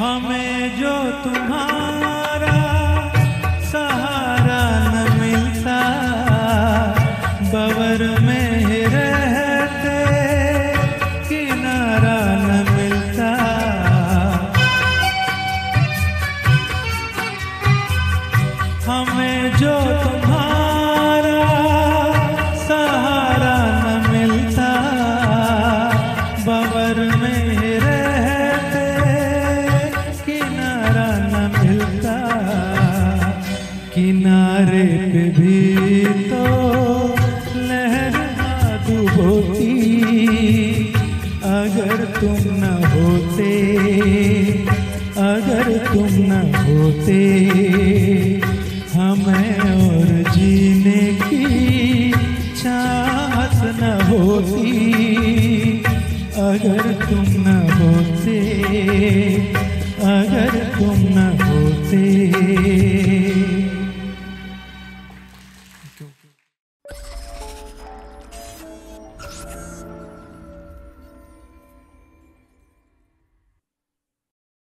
हमें जो तुम्हारा सहारा न मिलता, बवर में रहते किनारा न मिलता। हमें जो तुम्हारा सहारा न मिलता, बवर में रहते किनारा न मिलता। किनारे पे भी तो लहर डूबोती, अगर तुम न होते, अगर तुम न होते, हमें और जीने की चाहत न होती, अगर तुम न होते, अगर तुम न होते।